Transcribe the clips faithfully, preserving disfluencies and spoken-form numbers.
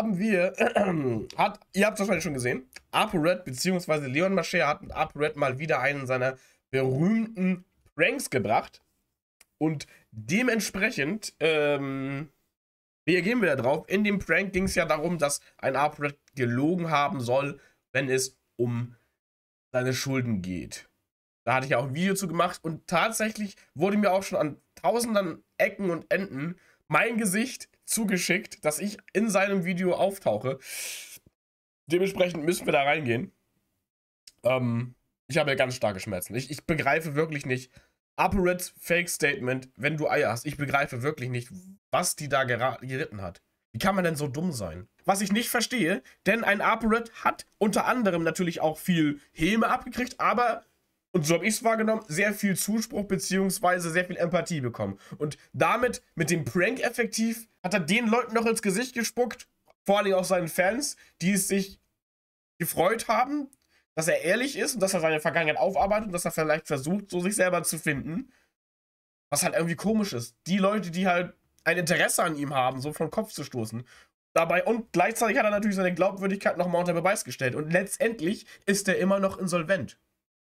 haben wir, hat, ihr habt es wahrscheinlich schon gesehen, ApoRed bzw. Leon Mascher hat mit ApoRed mal wieder einen seiner berühmten Pranks gebracht. Und dementsprechend ähm, reagieren wir da drauf. In dem Prank ging es ja darum, dass ein ApoRed gelogen haben soll, wenn es um seine Schulden geht. Da hatte ich ja auch ein Video zu gemacht und tatsächlich wurde mir auch schon an tausenden Ecken und Enden mein Gesicht zugeschickt, dass ich in seinem Video auftauche. Dementsprechend müssen wir da reingehen. Ähm, ich habe ja ganz starke Schmerzen. Ich, ich begreife wirklich nicht, ApoRed Fake Statement, wenn du Eier hast, ich begreife wirklich nicht, was die da geritten hat. Wie kann man denn so dumm sein? Was ich nicht verstehe, denn ein ApoRed hat unter anderem natürlich auch viel Häme abgekriegt, aber, und so habe ich es wahrgenommen, sehr viel Zuspruch bzw. sehr viel Empathie bekommen. Und damit, mit dem Prank effektiv, hat er den Leuten noch ins Gesicht gespuckt, vor allem auch seinen Fans, die es sich gefreut haben, dass er ehrlich ist und dass er seine Vergangenheit aufarbeitet und dass er vielleicht versucht, so sich selber zu finden. Was halt irgendwie komisch ist. Die Leute, die halt ein Interesse an ihm haben, so vom Kopf zu stoßen. Dabei und gleichzeitig hat er natürlich seine Glaubwürdigkeit nochmal unter Beweis gestellt. Und letztendlich ist er immer noch insolvent.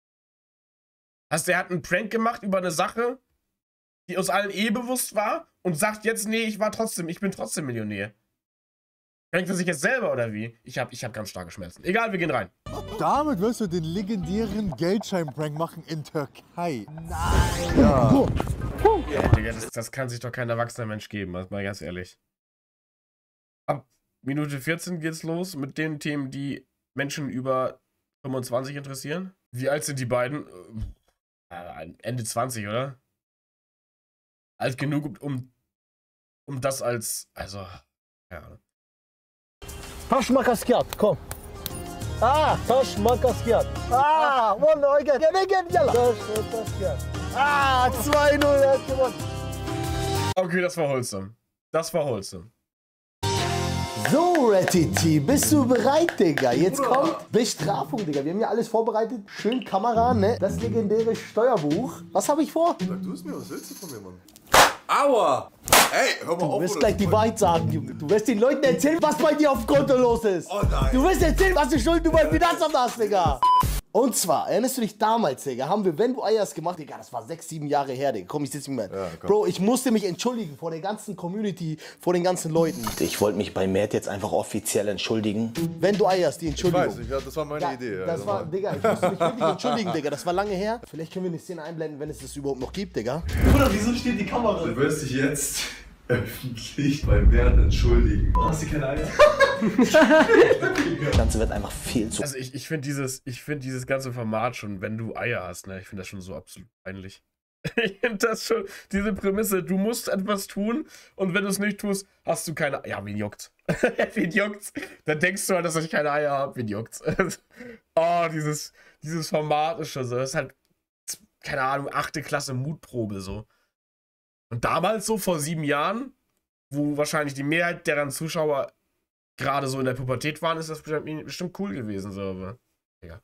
Also er hat einen Prank gemacht über eine Sache, die uns allen eh bewusst war und sagt jetzt, nee, ich war trotzdem, ich bin trotzdem Millionär. Prankt er sich jetzt selber oder wie? Ich hab, ich hab ganz starke Schmerzen. Egal, wir gehen rein. Damit wirst du den legendären Geldschein-Prank machen in Türkei. Nein! Ja. Ja, Digga, das, das kann sich doch kein erwachsener Mensch geben, mal ganz ehrlich. Ab Minute vierzehn geht's los mit den Themen, die Menschen über fünfundzwanzig interessieren. Wie alt sind die beiden? Äh, Ende zwanzig, oder? Alt genug, um, um das als, also, ja. Taş makas kağıt, komm. Ah, taş makas kağıt. Ah, والله gel. Gel gel yalla. Taş makas kağıt. Ah, zwei null, er hat gewonnen. Okay, das war wholesome. Das war wholesome. So, Ratiti, bist du bereit, Digga? Jetzt kommt Bestrafung, Digga. Wir haben ja alles vorbereitet. Schön Kamera, ne? Das legendäre Steuerbuch. Was habe ich vor? Sag du es mir, was willst du von mir, Mann? Aua! Ey, hör mal Du auf. wirst gleich die Wahrheit sagen, Junge. Du wirst den Leuten erzählen, was bei dir auf dem Konto los ist. Oh nein. Du wirst erzählen, was für Schulden du beim Finanzamt hast, Digga. Und zwar, erinnerst du dich damals, Digga, haben wir Wenn du Eiers gemacht, Digga, das war sechs, sieben Jahre her, Digga. Komm, ich sitze nicht mehr. Ja, Bro, ich musste mich entschuldigen vor der ganzen Community, vor den ganzen Leuten. Ich wollte mich bei Matt jetzt einfach offiziell entschuldigen. Wenn du Eiers, die Ich Entschuldigung. weiß nicht, ja, das war meine Ja, Idee. das ja, war, Digga, ich musste mich wirklich entschuldigen, Digga. Das war lange her. Vielleicht können wir eine Szene einblenden, wenn es das überhaupt noch gibt, Digga. Bruder, wieso steht die Kamera? Du wirst dich jetzt öffentlich beim Wert entschuldigen. Hast du keine Eier? Das Ganze wird einfach viel zu... Also ich, ich finde dieses, ich finde dieses ganze Format schon, wenn du Eier hast, ne, ich finde das schon so absolut peinlich. Ich finde das schon, diese Prämisse, du musst etwas tun und wenn du es nicht tust, hast du keine Eier. Ja, wen juckt's? Wen juckt's? Dann denkst du halt, dass ich keine Eier habe, wen juckt's? Oh, dieses, dieses Format ist schon so, das ist halt, keine Ahnung, achte Klasse Mutprobe so. Und damals so, vor sieben Jahren, wo wahrscheinlich die Mehrheit deren Zuschauer gerade so in der Pubertät waren, ist das bestimmt, bestimmt cool gewesen, so, aber, ja.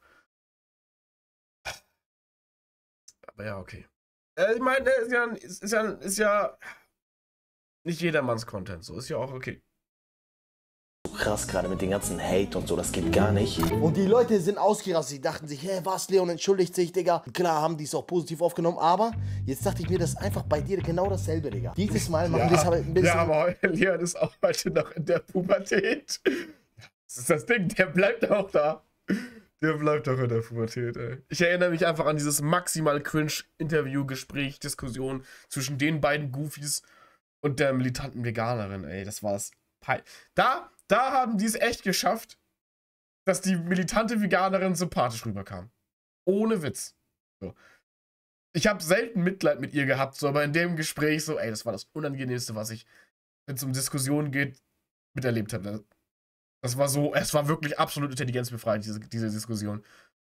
Aber ja, okay. Äh, ich meine, ist ja, ist, ja, ist ja nicht jedermanns Content, so, ist ja auch okay. krass, gerade mit den ganzen Hate und so, das geht gar nicht. Und die Leute sind ausgerastet, die dachten sich, hä, was, Leon entschuldigt sich, Digga. Klar haben die es auch positiv aufgenommen, aber jetzt dachte ich mir, das ist einfach bei dir genau dasselbe, Digga. Dieses Mal machen Ja, wir es aber ein bisschen... ja, aber Leon ist auch heute noch in der Pubertät. Das ist das Ding, der bleibt auch da. Der bleibt doch in der Pubertät, ey. Ich erinnere mich einfach an dieses maximal cringe Interview-Gespräch, Diskussion zwischen den beiden Goofies und der militanten Veganerin, ey. Das war das. Da, da haben die es echt geschafft, dass die militante Veganerin sympathisch rüberkam. Ohne Witz. So. Ich habe selten Mitleid mit ihr gehabt, so, aber in dem Gespräch so, ey, das war das Unangenehmste, was ich, wenn es um Diskussionen geht, miterlebt habe. Das war so, es war wirklich absolut intelligenzbefreiend, diese, diese Diskussion.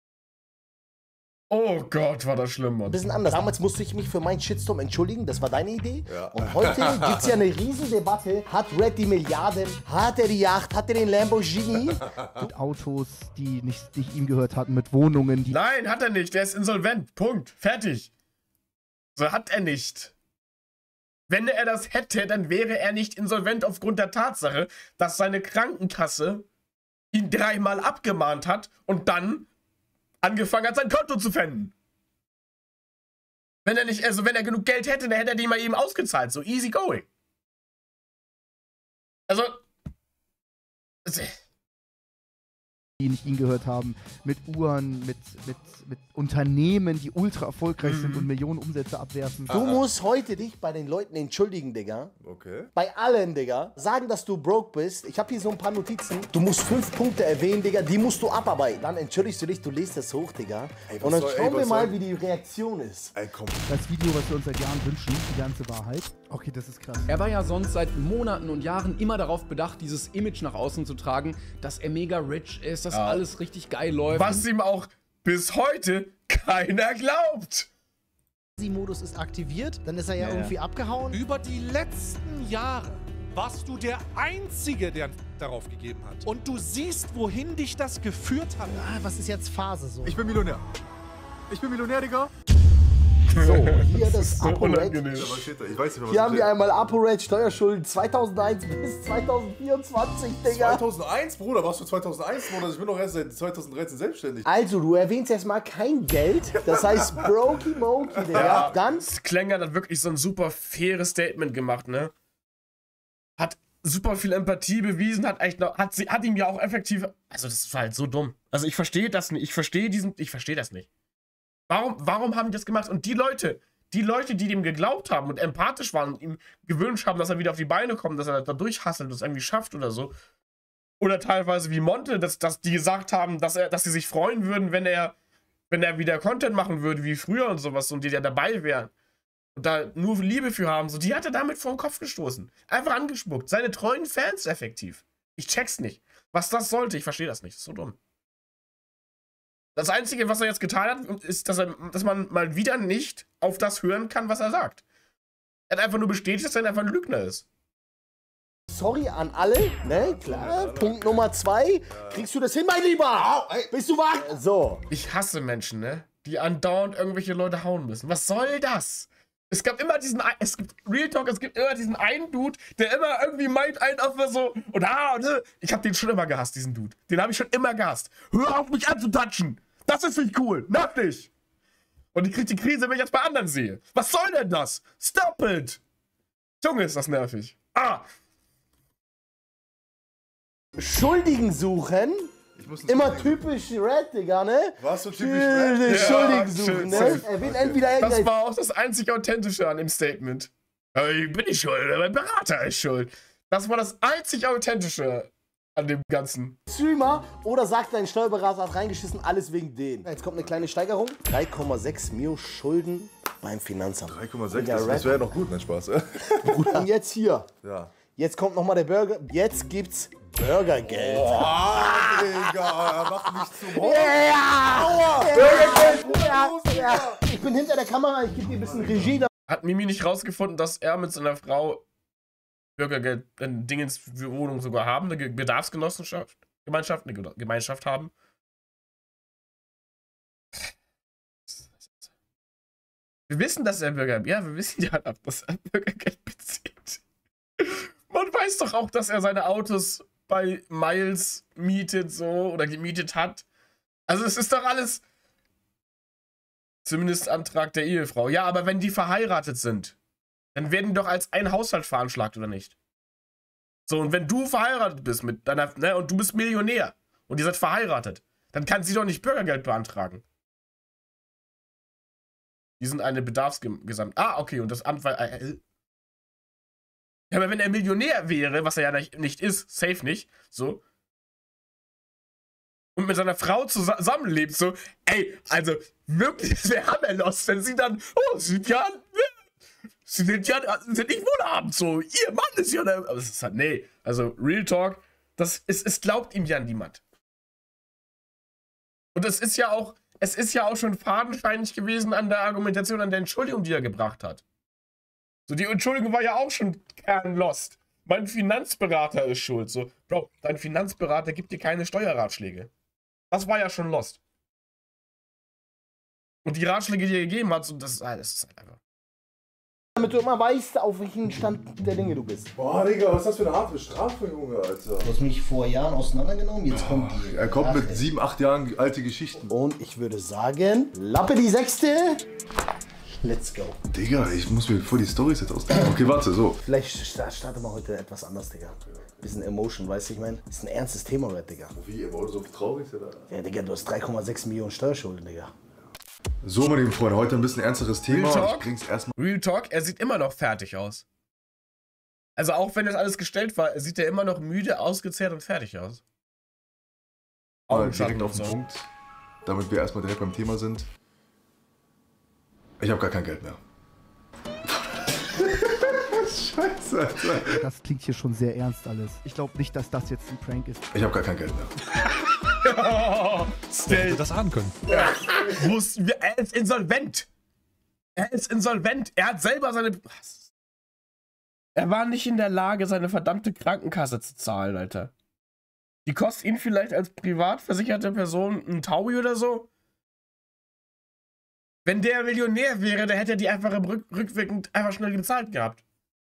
Oh Gott, war das schlimm, Mann. Ein bisschen anders. Damals musste ich mich für meinen Shitstorm entschuldigen, das war deine Idee. Ja. Und heute gibt es ja eine Riesendebatte. Hat Red die Milliarden? Hat er die Yacht? Hat er den Lamborghini? Mit Autos, die nicht, nicht ihm gehört hatten, mit Wohnungen, die... Nein, hat er nicht. Der ist insolvent. Punkt. Fertig. So hat er nicht. Wenn er das hätte, dann wäre er nicht insolvent aufgrund der Tatsache, dass seine Krankenkasse ihn dreimal abgemahnt hat und dann angefangen hat, sein Konto zu pfänden. Wenn er nicht, also wenn er genug Geld hätte, dann hätte er die mal eben ausgezahlt. So easy going. Also. Die nicht ihn gehört haben, mit Uhren, mit, mit, mit Unternehmen, die ultra erfolgreich Mhm. sind und Millionen Umsätze abwerfen. Du musst heute dich bei den Leuten entschuldigen, Digga. Okay. Bei allen, Digga. Sagen, dass du broke bist. Ich habe hier so ein paar Notizen. Du musst fünf Punkte erwähnen, Digga. Die musst du abarbeiten. Dann entschuldigst du dich, du liest das hoch, Digga. Ey, was Und dann soll- ey, schauen wir was mal, soll- wie die Reaktion ist. Ey, komm. Das Video, was wir uns seit Jahren wünschen, die ganze Wahrheit. Okay, das ist krass. Er war ja sonst seit Monaten und Jahren immer darauf bedacht, dieses Image nach außen zu tragen, dass er mega rich ist, dass Ja. alles richtig geil läuft. Was ihm auch bis heute keiner glaubt. Modus ist aktiviert, dann ist er ja, Ja, ja. irgendwie abgehauen. Über die letzten Jahre warst du der Einzige, der darauf gegeben hat. Und du siehst, wohin dich das geführt hat. Ah, was ist jetzt Phase so? Ich bin Millionär. Ich bin Millionär, Digga. So, hier das So ApoRed. unangenehm. Ja, was steht da? Ich weiß nicht mehr, was Hier haben da wir steht. einmal ApoRed Steuerschulden zweitausendeins bis zweitausendvierundzwanzig, Digga. zweitausendeins, Bruder, warst du zweitausendeins, Bruder? Ich bin doch erst seit zweitausenddreizehn selbstständig. Also, du erwähnst erstmal kein Geld. Das heißt, Brokey Mokey, Digga. Ja. Dann Klänger hat wirklich so ein super faires Statement gemacht, ne? Hat super viel Empathie bewiesen, hat eigentlich noch, hat, sie, hat ihm ja auch effektiv. Also, das war halt so dumm. Also, ich verstehe das nicht. Ich verstehe diesen. Ich verstehe das nicht. Warum, warum haben die das gemacht? Und die Leute, die Leute, die dem geglaubt haben und empathisch waren und ihm gewünscht haben, dass er wieder auf die Beine kommt, dass er da durchhasselt, das irgendwie schafft oder so. Oder teilweise wie Monte, dass, dass die gesagt haben, dass er, dass sie sich freuen würden, wenn er, wenn er wieder Content machen würde, wie früher und sowas, und die da dabei wären. Und da nur Liebe für haben, so, die hat er damit vor den Kopf gestoßen. Einfach angespuckt. Seine treuen Fans effektiv. Ich check's nicht. Was das sollte, ich verstehe das nicht. Das ist so dumm. Das Einzige, was er jetzt getan hat, ist, dass, er, dass man mal wieder nicht auf das hören kann, was er sagt. Er hat einfach nur bestätigt, dass er einfach ein Lügner ist. sorry an alle, ne? Klar. Punkt Nummer zwei. Kriegst du das hin, mein Lieber? Bist du wach? So. Ich hasse Menschen, ne? Die andauernd irgendwelche Leute hauen müssen. Was soll das? Es gab immer diesen, es gibt Real Talk, es gibt immer diesen einen Dude, der immer irgendwie meint, einen auf so, und ah, ne? Ich hab den schon immer gehasst, diesen Dude. Den habe ich schon immer gehasst. Hör auf, mich anzutatschen! Das ist nicht cool! Nerv dich! Und ich krieg die Krise, wenn ich das bei anderen sehe. Was soll denn das? Stop it! Junge, ist das nervig. Ah! Schuldigen suchen. Immer typisch Red, Digga, ne? Was so typisch Red? Schuldigen Ja, suchen, schön, ne? safe. Er will entweder Das irgendein war auch das einzig Authentische an dem Statement. Äh, Ich bin nicht schuld, mein Berater ist schuld. Das war das einzig Authentische an dem Ganzen. Streamer oder sagt dein Steuerberater hat reingeschissen, alles wegen den. Jetzt kommt eine kleine Steigerung. drei Komma sechs Mio Schulden beim Finanzamt. drei Komma sechs, Digga, das, Red. das wäre ja noch gut, nein, Spaß. Und jetzt hier. Ja. Jetzt kommt nochmal der Burger. Jetzt gibt's Burgergeld. Ah, Digga, mach mich zum Horror. Ja! Burgergeld! Ja, ja. Ich bin hinter der Kamera, ich gebe dir ein bisschen Regie da. Hat Mimi nicht rausgefunden, dass er mit seiner Frau Bürgergeld, ein Dingens für Wohnung sogar haben, eine Ge- Bedarfsgenossenschaft, Gemeinschaft, eine Ge- Gemeinschaft haben? Wir wissen, dass er Bürger, ja, wir wissen ja, dass er Bürgergeld bezieht. Man weiß doch auch, dass er seine Autos bei Miles mietet, so, oder gemietet hat. Also es ist doch alles, zumindest Antrag der Ehefrau. Ja, aber wenn die verheiratet sind, dann werden die doch als ein Haushalt veranschlagt, oder nicht? So, und wenn du verheiratet bist mit deiner, ne, und du bist Millionär und ihr seid verheiratet, dann kann sie doch nicht Bürgergeld beantragen. Die sind eine Bedarfsgesamt. Ah, okay, und das Amt war. Äh, ja, aber wenn er Millionär wäre, was er ja nicht, nicht ist, safe nicht, so, und mit seiner Frau zusammenlebt, so, ey, also wirklich, das wäre hammerlos, wenn sie dann, oh, sie sind ja, sie sind ja, sind nicht wohlhabend, so, ihr Mann ist ja, aber es ist halt, nee, also Real Talk, das ist, es glaubt ihm ja niemand. Und es ist ja auch, es ist ja auch schon fadenscheinig gewesen an der Argumentation, an der Entschuldigung, die er gebracht hat. So, die Entschuldigung war ja auch schon kernlost. Mein Finanzberater ist schuld. So, Bro, dein Finanzberater gibt dir keine Steuerratschläge. Das war ja schon lost. Und die Ratschläge, die er gegeben hat, so, das, ist- das ist halt einfach. Damit du immer weißt, auf welchem Stand der Dinge du bist. Boah, Digga, was ist das für eine harte Strafe, Junge, Alter? Du hast mich vor Jahren auseinandergenommen, jetzt kommt die. Er kommt Nachricht. mit sieben, acht Jahren alte Geschichten. Und ich würde sagen, Lappe die Sechste. Let's go. Digga, ich muss mir voll die Storys jetzt ausdenken. Okay, warte, so. Vielleicht starten wir heute etwas anders, Digga. Bisschen Emotion, weißt du, ich meine? Das ist ein ernstes Thema, Red, Digga. Wie, immer so traurig, oder? Ja, Digga, du hast drei Komma sechs Millionen Steuerschulden, Digga. So, meine lieben Freunde, heute ein bisschen ernsteres Thema. Real Talk? Ich bring's erstmal. Real Talk, er sieht immer noch fertig aus. Also auch wenn das alles gestellt war, sieht er immer noch müde, ausgezehrt und fertig aus. Mal direkt auf den Punkt, damit wir erstmal direkt beim Thema sind. Ich habe gar kein Geld mehr. Scheiße, Alter. Das klingt hier schon sehr ernst alles. Ich glaube nicht, dass das jetzt ein Prank ist. Ich habe gar kein Geld mehr. Wer hätte das ahnen können? Ja. Muss, er ist insolvent. Er ist insolvent. Er hat selber seine... Was? Er war nicht in der Lage, seine verdammte Krankenkasse zu zahlen, Alter. Die kostet ihn vielleicht als privat versicherte Person ein Taui oder so. Wenn der Millionär wäre, dann hätte er die einfach im Rück rückwirkend einfach schnell gezahlt gehabt.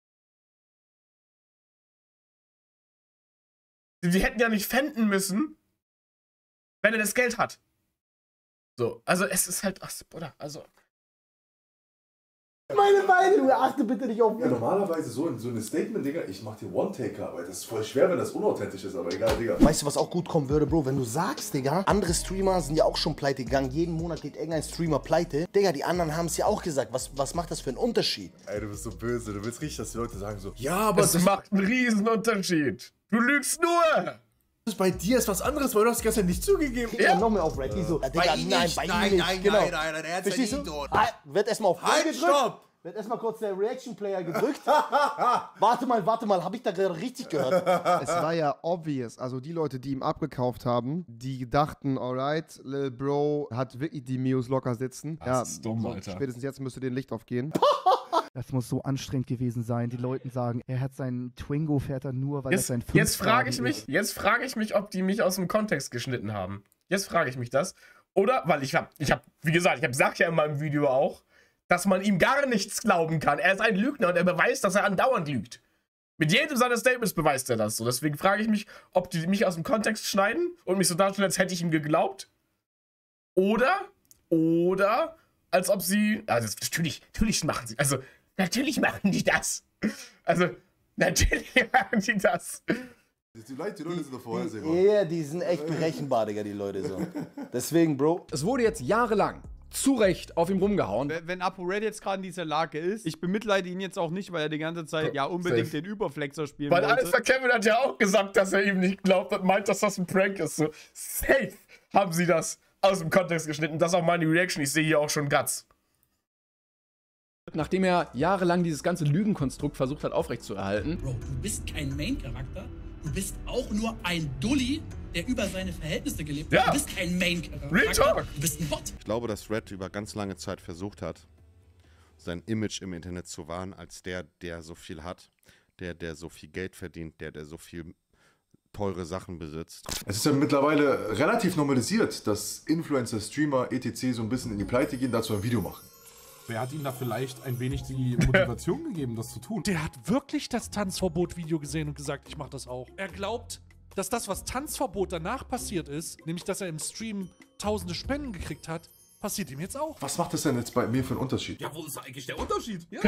Die hätten ja nicht pfänden müssen, wenn er das Geld hat. So, also es ist halt, ach, Bruder, also... Meine Beine, Junge, achte bitte nicht auf mich. Ja, normalerweise so, so ein Statement, Digga, ich mach dir One-Taker, aber das ist voll schwer, wenn das unauthentisch ist, aber egal, Digga. Weißt du, was auch gut kommen würde, Bro? Wenn du sagst, Digga, andere Streamer sind ja auch schon pleite gegangen, jeden Monat geht irgendein Streamer pleite. Digga, die anderen haben es ja auch gesagt, was, was macht das für einen Unterschied? Ey, du bist so böse, du willst richtig, dass die Leute sagen so, ja, aber es macht einen riesen Unterschied. Du lügst nur. Bei dir ist was anderes, weil du hast die ganze Zeit nicht zugegeben. Ja, noch mehr auf Red, die so, ja, Digga, bei ihm nein, nicht, bei ihm nein, nicht, nein, genau. nein, nein, nein, er hat's Verstehst ja nie du? dort. Ah, wird erstmal auf Play Halt, gedrückt. stopp! Wird erstmal kurz der Reaction-Player gedrückt. Warte mal, warte mal, habe ich da gerade richtig gehört? Es war ja obvious, also die Leute, die ihm abgekauft haben, die dachten, alright, Lil Bro hat wirklich die Mios locker sitzen. Das ja, ist dumm, so, Alter. Spätestens jetzt müsste den Licht aufgehen. Das muss so anstrengend gewesen sein. Die Leute sagen, er hat seinen Twingo, fährt er nur, weil Jetzt, das sein jetzt frage ich Fünfwagen mich, ist. jetzt frage ich mich, ob die mich aus dem Kontext geschnitten haben. Jetzt frage ich mich das. Oder, weil ich habe, ich habe, wie gesagt, ich habe sag ja in meinem Video auch, dass man ihm gar nichts glauben kann. Er ist ein Lügner und er beweist, dass er andauernd lügt. Mit jedem seiner Statements beweist er das so. Deswegen frage ich mich, ob die mich aus dem Kontext schneiden und mich so darstellen, als hätte ich ihm geglaubt. Oder, oder, als ob sie, also natürlich, natürlich machen sie, also natürlich machen die das. Also, natürlich machen die das. Die Leute, die Leute sind doch vorhersehbar. Ja, die sind echt berechenbar, Digga, die Leute so. Deswegen, Bro. Es wurde jetzt jahrelang zu Recht auf ihm rumgehauen. Wenn, wenn ApoRed jetzt gerade in dieser Lage ist, ich bemitleide ihn jetzt auch nicht, weil er die ganze Zeit ja unbedingt Safe. den Überflexer spielen Weil wollte. Alistair Kevin hat ja auch gesagt, dass er ihm nicht glaubt und meint, dass das ein Prank ist. So, safe haben sie das aus dem Kontext geschnitten. Das ist auch meine Reaction. Ich sehe hier auch schon Guts. Nachdem er jahrelang dieses ganze Lügenkonstrukt versucht hat aufrechtzuerhalten. Bro, du bist kein Main-Charakter. Du bist auch nur ein Dulli, der über seine Verhältnisse gelebt hat. Ja. Du bist kein Main-Charakter. Real Talk. Du bist ein Bot. Ich glaube, dass Red über ganz lange Zeit versucht hat, sein Image im Internet zu wahren, als der, der so viel hat, der, der so viel Geld verdient, der, der so viel teure Sachen besitzt. Es ist ja mittlerweile relativ normalisiert, dass Influencer, Streamer, et cetera so ein bisschen in die Pleite gehen, dazu ein Video machen. Wer hat ihm da vielleicht ein wenig die Motivation gegeben, das zu tun? Der hat wirklich das Tanzverbot-Video gesehen und gesagt, ich mach das auch. Er glaubt, dass das, was Tanzverbot danach passiert ist, nämlich dass er im Stream tausende Spenden gekriegt hat, passiert ihm jetzt auch. Was macht das denn jetzt bei mir für einen Unterschied? Ja, wo ist eigentlich der Unterschied? Ja.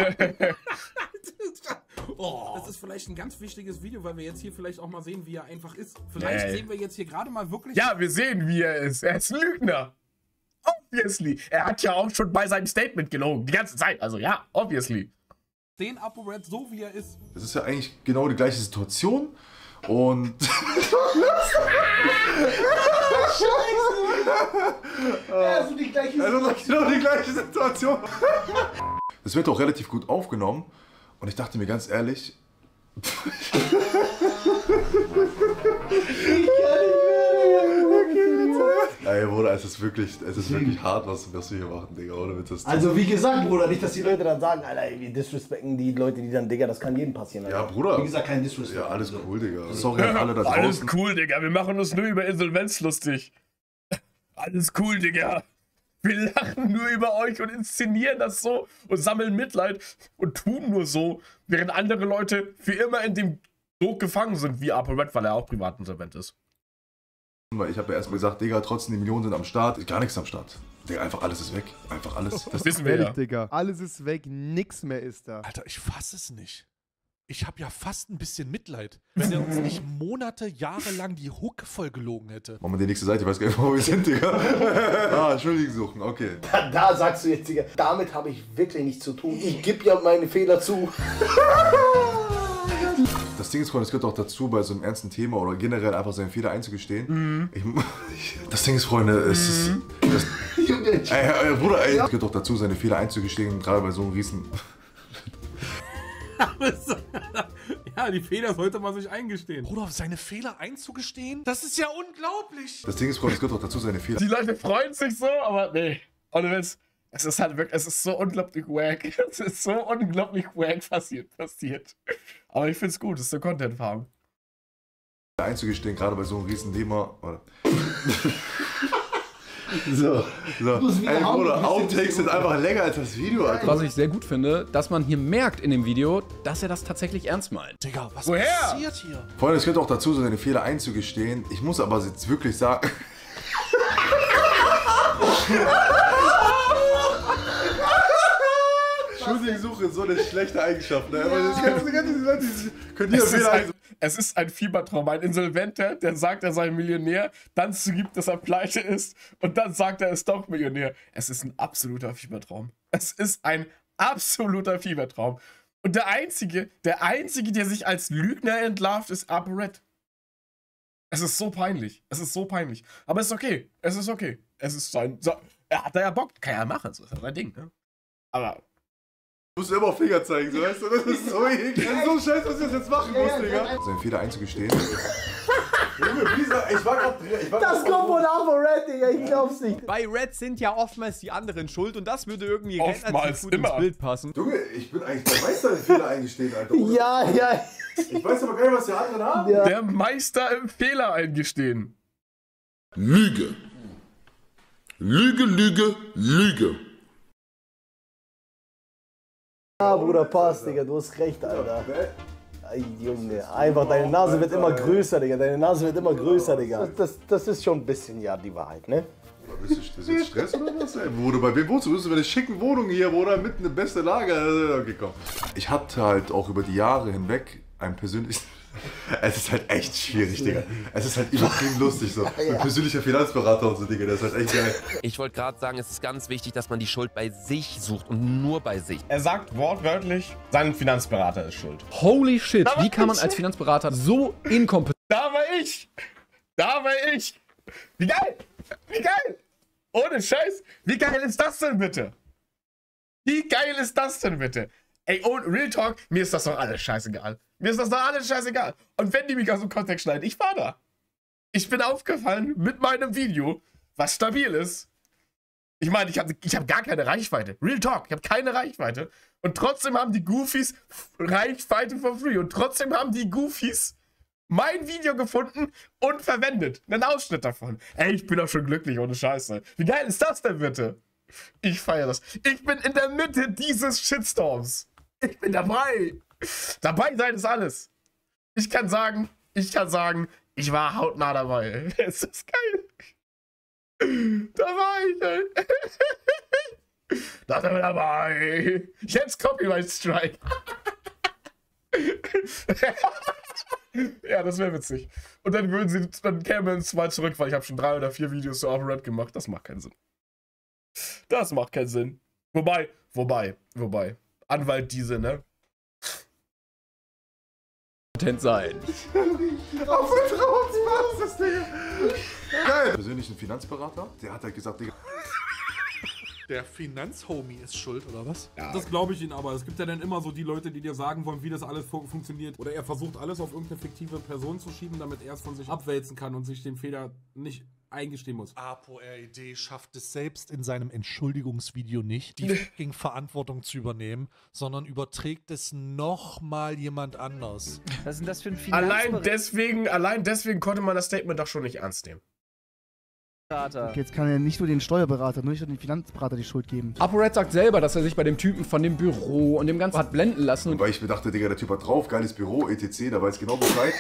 Oh. Das ist vielleicht ein ganz wichtiges Video, weil wir jetzt hier vielleicht auch mal sehen, wie er einfach ist. Vielleicht Nee. sehen wir jetzt hier gerade mal wirklich... Ja, wir sehen, wie er ist. Er ist ein Lügner. Obviously. Er hat ja auch schon bei seinem Statement gelogen. Die ganze Zeit. Also ja, obviously. Den ApoRed so, wie er ist. Das ist ja eigentlich genau die gleiche Situation und... Ja, so die gleiche Also genau die gleiche Situation. Das wird auch relativ gut aufgenommen und ich dachte mir ganz ehrlich... Ey, Bruder, es ist wirklich, es ist wirklich hart, was, was wir hier machen, Digga, oder mit das. Also wie gesagt, Bruder, nicht, dass die Leute dann sagen, Alter, ey, wir disrespekten die Leute, die dann, Digga, das kann jedem passieren. Alter. Ja, Bruder. Wie gesagt, kein Disrespect. Ja, alles cool, Digga. Sorry an alle da draußen. Alles cool, Digga. Wir machen uns nur über Insolvenz lustig. Alles cool, Digga. Wir lachen nur über euch und inszenieren das so und sammeln Mitleid und tun nur so, während andere Leute für immer in dem Druck gefangen sind, wie ApoRed, weil er auch privatinsolvent ist. Weil ich habe ja erstmal gesagt, Digga, trotzdem die Millionen sind am Start. Ist gar nichts am Start. Digga, einfach alles ist weg. Einfach alles. Das wissen wir ja. Digga. Alles ist weg, nix mehr ist da. Alter, ich fass es nicht. Ich habe ja fast ein bisschen Mitleid, wenn er uns nicht Monate, Jahre lang die Hucke voll gelogen hätte. Machen wir die nächste Seite, ich weiß gar nicht, wo wir sind, Digga. Ah, Entschuldigung suchen, okay. Da, da sagst du jetzt, Digga, damit habe ich wirklich nichts zu tun. Ich gebe ja meine Fehler zu. Das Ding ist, Freunde, es gehört auch dazu, bei so einem ernsten Thema oder generell einfach seinen Fehler einzugestehen. Mhm. Ich, ich, das Ding ist, Freunde, es mhm. ist... Das, ey, ey, Bruder, ey, es gehört auch dazu, seine Fehler einzugestehen, gerade bei so einem riesen... Ja, die Fehler sollte man sich eingestehen. Bruder, seine Fehler einzugestehen? Das ist ja unglaublich. Das Ding ist, Freunde, es gehört auch dazu, seine Fehler... Die Leute freuen sich so, aber nee. Ohne Witz. Es ist halt wirklich, es ist so unglaublich wack. Es ist so unglaublich wack passiert, passiert. Aber ich find's gut, es ist eine Content-Farm. Einzugestehen, gerade bei so einem riesen Thema. So, so. Ey, Bruder, Outtakes sind einfach länger als das Video, Alter. Was ich sehr gut finde, dass man hier merkt in dem Video, dass er das tatsächlich ernst meint. Digga, was Woher? passiert hier? Freunde, es gehört auch dazu, seine Fehler einzugestehen. Ich muss aber jetzt wirklich sagen... Entschuldigung, suche so eine schlechte Eigenschaft. Ne? Aber das ganze, ganze, Leute, können es, ist ein, es ist ein Fiebertraum. Ein Insolventer, der sagt, er sei Millionär, dann zugibt, dass er pleite ist und dann sagt er, er ist doch Millionär. Es ist ein absoluter Fiebertraum. Es ist ein absoluter Fiebertraum. Und der Einzige, der Einzige, der sich als Lügner entlarvt, ist ApoRed. Es ist so peinlich. Es ist so peinlich. Aber es ist okay. Es ist okay. Es ist sein... So, er hat da ja Bock. Kann er machen. So ist ja sein Ding. Ne? Aber... Du musst immer Finger zeigen, so, weißt du? Das ist so eklig. Das ist so scheiße, was ich das jetzt machen muss, Digga. Seinen Fehler einzugestehen. Junge, Lisa, ich war grad... Ich war das kommt von ApoRed, Digga, ich glaub's nicht. Bei Red sind ja oftmals die anderen schuld und das würde irgendwie oftmals gut immer. ins Bild passen. Junge, ich bin eigentlich der Meister im Fehler eingestehen, Alter. Oder? Ja, ja. Ich weiß aber gar nicht, was die anderen haben. Ja. Der Meister im Fehler eingestehen. Lüge. Lüge, Lüge, Lüge. Ja, Bruder, passt, Digga, du hast recht, Alter. Ay, Junge, einfach, deine Nase wird immer größer, Digga, deine Nase wird immer größer, Digga. Das, das, das ist schon ein bisschen, ja, die Wahrheit, ne? Bist du, ist jetzt Stress oder was, ey? Bruder, bei wem wohnst du? Bist du bei der schicken Wohnung hier, Bruder, mitten in beste Lage? Okay, komm. Ich hatte halt auch über die Jahre hinweg ein persönliches... Es ist halt echt schwierig, Digga. Es ist halt übertrieben lustig so. Ein persönlicher Finanzberater und so, Digga, das ist halt echt geil. Ich wollte gerade sagen, es ist ganz wichtig, dass man die Schuld bei sich sucht und nur bei sich. Er sagt wortwörtlich, sein Finanzberater ist schuld. Holy shit, wie kann man als Finanzberater so inkompetent... Da war ich! Da war ich! Wie geil! Wie geil! Ohne Scheiß! Wie geil ist das denn bitte? Wie geil ist das denn bitte? Ey, oh, Real Talk, mir ist das doch alles scheißegal. Mir ist das doch alles scheißegal. Und wenn die mich aus dem Kontext schneiden, ich war da. Ich bin aufgefallen mit meinem Video, was stabil ist. Ich meine, ich habe ich hab gar keine Reichweite. Real Talk, ich habe keine Reichweite. Und trotzdem haben die Goofies Reichweite for free. Und trotzdem haben die Goofies mein Video gefunden und verwendet. Einen Ausschnitt davon. Ey, ich bin doch schon glücklich, ohne Scheiße. Wie geil ist das denn bitte? Ich feiere das. Ich bin in der Mitte dieses Shitstorms. Ich bin dabei. Dabei sein ist alles. Ich kann sagen, ich kann sagen, ich war hautnah dabei. Es ist geil. Da war ich, ey. Da sind wir dabei. Jetzt Copyright Strike. Ja, das wäre witzig. Und dann würden sie, dann kämen sie mal zurück, weil ich habe schon drei oder vier Videos zu ApoRed gemacht. Das macht keinen Sinn. Das macht keinen Sinn. Wobei, wobei, wobei. Anwalt diese, ne? sein. Auf Vertrauensbasis, Digga. Geil. Persönlichen Finanzberater, der hat halt gesagt, Digga. Der Finanzhomie ist schuld, oder was? Ja. Das glaube ich Ihnen aber. Es gibt ja dann immer so die Leute, die dir sagen wollen, wie das alles fun funktioniert. Oder er versucht alles auf irgendeine fiktive Person zu schieben, damit er es von sich abwälzen kann und sich den Fehler nicht eingestehen muss. ApoRed schafft es selbst in seinem Entschuldigungsvideo nicht, die fucking Verantwortung zu übernehmen, sondern überträgt es nochmal jemand anders. Was ist denn das für ein Finanzberater? Allein deswegen, allein deswegen konnte man das Statement doch schon nicht ernst nehmen. Okay, jetzt kann er nicht nur den Steuerberater, nur nicht nur den Finanzberater die Schuld geben. ApoRed sagt selber, dass er sich bei dem Typen von dem Büro und dem Ganzen hat blenden lassen. Und weil ich mir dachte, Digga, der Typ hat drauf, geiles Büro, et cetera, da weiß genau Bescheid.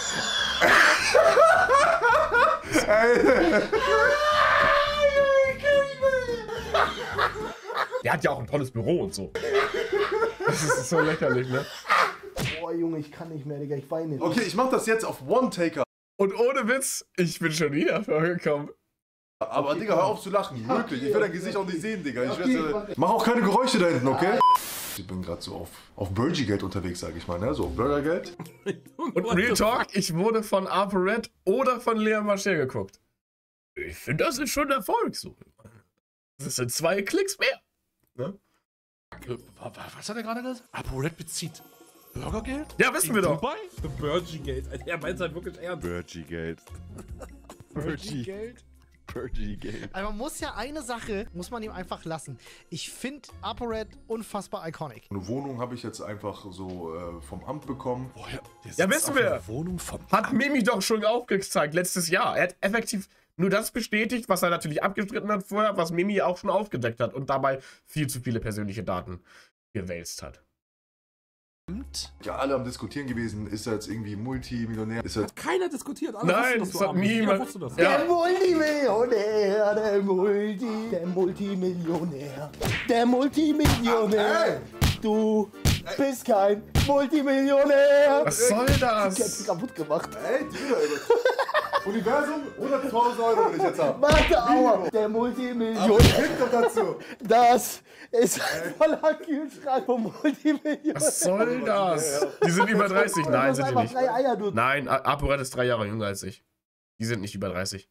Der hat ja auch ein tolles Büro und so. Das ist so lächerlich, ne? Boah, Junge, ich kann nicht mehr, Digga, ich weine. Okay, ich mach das jetzt auf One-Taker. Und ohne Witz, ich bin schon wieder vorgekommen. Aber okay, Digga, hör auf zu lachen, wirklich. Ich will dein Gesicht auch nicht sehen, Digga. Ich Okay, weiß, mach auch keine Geräusche da hinten, okay? Ich bin gerade so auf, auf Burgie-Geld unterwegs, sag ich mal, ne? So, Burgergeld. Und Real Talk, ich wurde von ApoRed oder von Leon Mascher geguckt. Ich finde, das ist schon Erfolg so. Das sind zwei Klicks mehr. Ne? Was hat er gerade gesagt? ApoRed bezieht Bürgergeld? Ja, wissen In wir doch. Dubai? Burgie-Geld. Er meint halt wirklich ernst. Burgie-Geld. Burgie-Geld? Burgie-Geld. Also man muss ja eine Sache, muss man ihm einfach lassen. Ich finde ApoRed unfassbar iconic. Eine Wohnung habe ich jetzt einfach so äh, vom Amt bekommen. Oh ja, Ja, wissen wir. Wohnung vom Hat Mimi doch schon aufgezeigt letztes Jahr. Er hat effektiv nur das bestätigt, was er natürlich abgestritten hat vorher, was Mimi auch schon aufgedeckt hat und dabei viel zu viele persönliche Daten gewälzt hat. Ja, alle am Diskutieren gewesen, ist er jetzt irgendwie Multimillionär? Ist er Hat keiner diskutiert. Alle Nein, wussten, dass das du hat arm bist. Jeder niemand. wusste das. Ja. Der Multimillionär, der Multi, der Multimillionär, der Multimillionär. Du bist kein Multimillionär. Was soll das? Ich hab's kaputt gemacht. Ey, Digga, Universum, hunderttausend Euro will ich jetzt haben. Warte, aua. Der Multimillionär. Kriegt doch dazu. Das ist ein voller Kühlschrank vom Multimillionär. Was soll das? Die sind über dreißig. Nein, sind die nicht. Drei Eier, du. Nein, ApoRed ist drei Jahre jünger als ich. Die sind nicht über dreißig.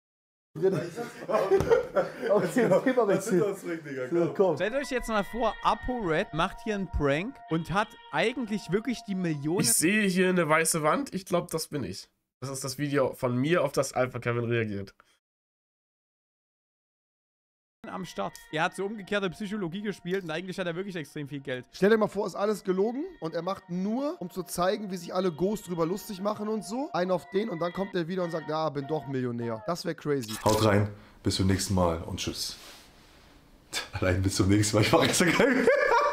Okay, Themawechsel. So, komm. Stellt euch jetzt mal vor, ApoRed macht hier einen Prank und hat eigentlich wirklich die Millionen... Ich sehe hier eine weiße Wand. Ich glaube, das bin ich. Das ist das Video von mir, auf das Alpha Kevin reagiert. am Start. Er hat so umgekehrte Psychologie gespielt und eigentlich hat er wirklich extrem viel Geld. Stell dir mal vor, ist alles gelogen und er macht nur, um zu zeigen, wie sich alle Ghost drüber lustig machen und so, einen auf den und dann kommt er wieder und sagt, ja, bin doch Millionär. Das wäre crazy. Haut rein, bis zum nächsten Mal und tschüss. Allein bis zum nächsten Mal, ich mach jetzt so geil.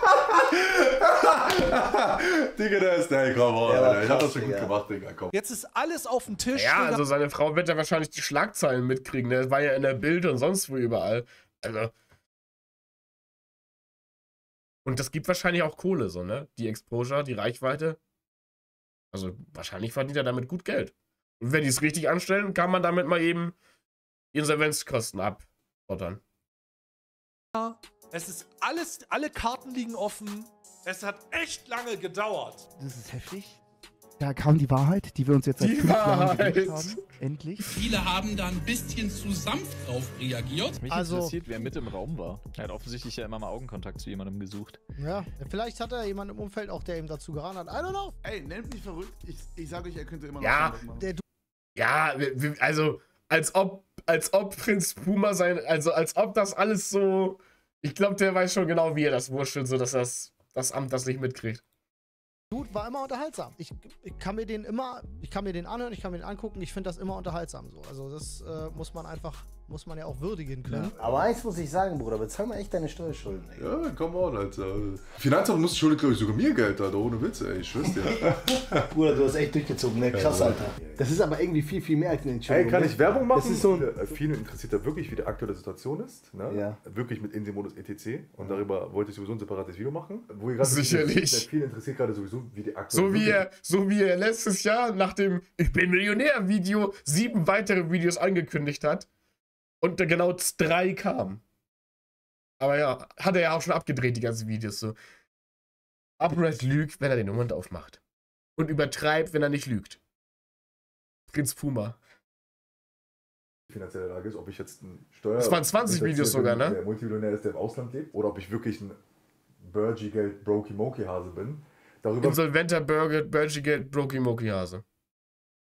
Digga, der ist der, komm, oh, Alter. Ich hab das schon gut gemacht, Digga, komm. Jetzt ist alles auf dem Tisch. Ja, also seine Frau wird ja wahrscheinlich die Schlagzeilen mitkriegen. Der war ja in der Bild und sonst wo überall. Also. Und das gibt wahrscheinlich auch Kohle, so, ne? Die Exposure, die Reichweite. Also wahrscheinlich verdient er damit gut Geld. Und wenn die es richtig anstellen, kann man damit mal eben Insolvenzkosten abfordern. Es ist alles, alle Karten liegen offen. Es hat echt lange gedauert. Das ist heftig. Da kam die Wahrheit, die wir uns jetzt seit Die fünf Jahren Wahrheit. gewünscht haben. Endlich. Viele haben da ein bisschen zu sanft drauf reagiert. Mich Also- interessiert, wer mit im Raum war. Er hat offensichtlich ja immer mal Augenkontakt zu jemandem gesucht. Ja, vielleicht hat er jemanden im Umfeld auch, der ihm dazu geraten hat. I don't know. Ey, nennt mich verrückt. Ich, ich sage euch, er könnte immer noch Ja, Stand-up machen. Der Ja, wir- wir- also als ob, als ob Prinz Puma sein, also als ob das alles so, ich glaube, der weiß schon genau, wie er das wurschtelt, so dass das, das Amt das nicht mitkriegt. Dude war immer unterhaltsam. Ich, ich kann mir den immer, ich kann mir den anhören, ich kann mir den angucken. Ich finde das immer unterhaltsam so. Also das äh, muss man einfach, muss man ja auch würdigen können. Aber eins muss ich sagen, Bruder, bezahl mal echt deine Steuerschulden, ey. Ja, come on, Alter. Finanzamt muss schuldet, glaube ich, sogar mir Geld, Alter, ohne Witz, ey, ich schwör's dir. Bruder, du hast echt durchgezogen, ne? Krass, Ja, Alter. Das ist aber irgendwie viel, viel mehr als eine Ey, Entschuldigung. kann ne? ich Werbung machen? Das ist so ein... Äh, Viele interessiert da wirklich, wie die aktuelle Situation ist. Ne? Ja. Wirklich mit Insimodus et cetera. Und darüber wollte ich sowieso ein separates Video machen. Wo ihr gerade Sicherlich. Viele interessiert gerade sowieso, wie die aktuelle So wie er, so wie er letztes Jahr nach dem Ich bin Millionär-Video sieben weitere Videos angekündigt hat und da genau drei kamen. Aber ja, hat er ja auch schon abgedreht, die ganzen Videos so. ApoRed lügt, wenn er den Mund aufmacht. Und übertreibt, wenn er nicht lügt. Prinz Puma. finanzielle Lage ist, ob ich jetzt ein Steuer... Das waren zwanzig Videos sogar, ne? Der Multimillionär ist, der im Ausland lebt. Oder ob ich wirklich ein Burgie-Geld, Brokey-Mokey-Hase bin. Darüber Insolventer Burger, Burgie Geld, Brokey Moki Hase.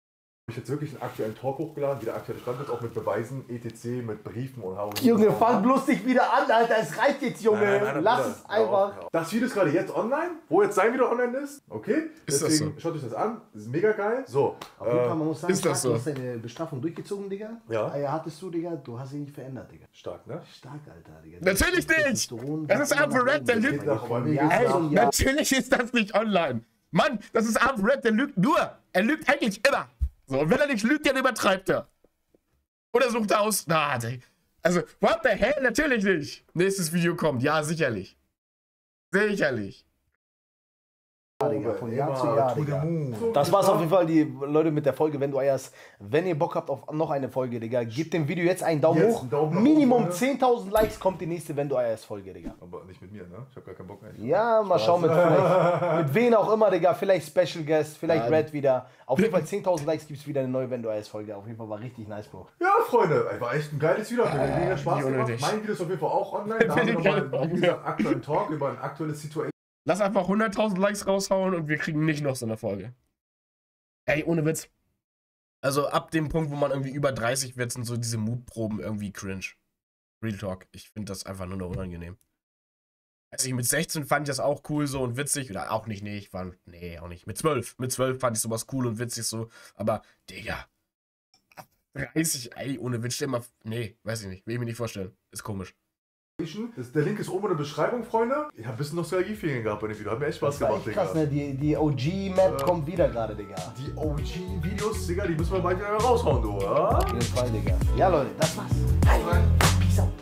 Ich jetzt wirklich einen aktuellen Talk hochgeladen, wie der aktuelle Stand ist, auch mit Beweisen, et cetera, mit Briefen und Hau. Junge, fang bloß nicht wieder an, Alter. Es reicht jetzt, Junge. Nein, nein, nein, Lass Bruder, es einfach. auf. Das Video ist gerade jetzt online, wo jetzt sein Video online ist. Okay? Ist Deswegen das so? schaut euch das an. Das ist mega geil. So. Auf jeden Fall, man muss sagen, ist das stark, du so? hast deine Bestrafung durchgezogen, Digga. Ja. Eier hattest du, Digga. Du hast sie nicht verändert, Digga. Stark, ne? Stark, Alter, Digga. Natürlich nicht! Das ist ApoRed, der lügt. Ja, Ey, ja. natürlich ist das nicht online. Mann, das ist ApoRed, der lügt nur. Er lügt eigentlich immer. So, und wenn er nicht lügt, dann übertreibt er. Oder sucht er aus. Na, also, what the hell? Natürlich nicht. Nächstes Video kommt. Ja, sicherlich. Sicherlich. Digga, von Jahr zu Jahr, Digga. Das war's auf jeden Fall, die Leute, mit der Folge, wenn du eierst. Wenn ihr Bock habt auf noch eine Folge, Digga, gebt dem Video jetzt einen Daumen Jetzt hoch. einen Daumen nach Minimum oben, ne? zehntausend Likes kommt die nächste Wenn du eierst Folge, Digga. Aber nicht mit mir, ne? Ich hab gar keinen Bock eigentlich. Ja, mal schauen mit vielleicht, mit wen auch immer, Digga. Vielleicht Special Guest, vielleicht Ja, Red wieder. Auf jeden Fall zehntausend Likes gibt's wieder eine neue Wenn du eierst Folge. Auf jeden Fall war richtig nice, Bro. Ja, Freunde, ey, war echt ein geiles Video. Hat mir mega Spaß wie gemacht. unnötig. Mein Video ist auf jeden Fall auch online. Da haben wir nochmal, wie gesagt, aktuellen Talk über ein aktuelles Situation. Lass einfach hunderttausend Likes raushauen und wir kriegen nicht noch so eine Folge. Ey, ohne Witz. Also ab dem Punkt, wo man irgendwie über dreißig wird, sind so diese Mutproben irgendwie cringe. Real Talk. Ich finde das einfach nur noch unangenehm. Also ich mit sechzehn fand ich das auch cool so und witzig. Oder auch nicht, nee, ich war, nee, auch nicht. Mit zwölf. Mit zwölf fand ich sowas cool und witzig so. Aber, Digga. Ab dreißig, ey, ohne Witz, stell mal, nee, weiß ich nicht. Will ich mir nicht vorstellen. Ist komisch. Das, der Link ist oben in der Beschreibung, Freunde. Ich habe ein bisschen Nostalgie-Feeling gehabt bei dem Video. Hat mir echt Spaß Das war gemacht, echt Digga. krass, ne? Die, die O G-Map Äh, kommt wieder gerade, Digga. Die O G-Videos, Digga, die müssen wir bald wieder raushauen, du, oder? Auf jeden Fall, Digga. Ja, Leute, das war's. Peace out.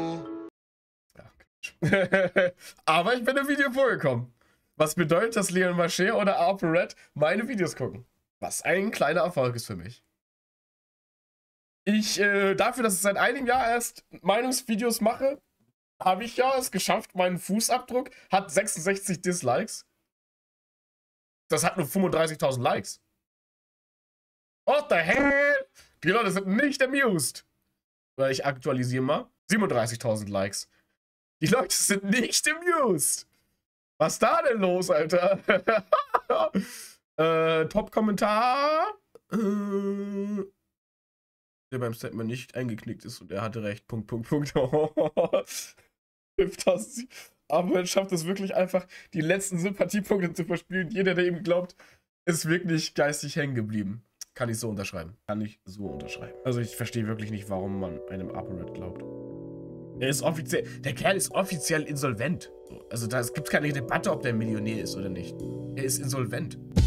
Aber ich bin im Video vorgekommen. Was bedeutet, dass Leon Mascher oder ApoRed meine Videos gucken? Was ein kleiner Erfolg ist für mich. Ich, äh, dafür, dass ich seit einem Jahr erst Meinungsvideos mache, habe ich ja es geschafft, meinen Fußabdruck hat sechsundsechzig Dislikes. Das hat nur fünfunddreißigtausend Likes. What the hell? Die Leute sind nicht amused. Weil ich aktualisiere mal. siebenunddreißigtausend Likes. Die Leute sind nicht amused. Was ist da denn los, Alter? äh, Top-Kommentar. Äh, der beim Statement nicht eingeknickt ist und er hatte recht. Punkt, Punkt, Punkt. fünftausend. Aber er schafft es wirklich einfach, die letzten Sympathiepunkte zu verspielen. Jeder, der ihm glaubt, ist wirklich geistig hängen geblieben. Kann ich so unterschreiben. Kann ich so unterschreiben. Also ich verstehe wirklich nicht, warum man einem ApoRed glaubt. Er ist offiziell, der Kerl ist offiziell insolvent. Also da gibt es keine Debatte, ob der Millionär ist oder nicht. Er ist insolvent.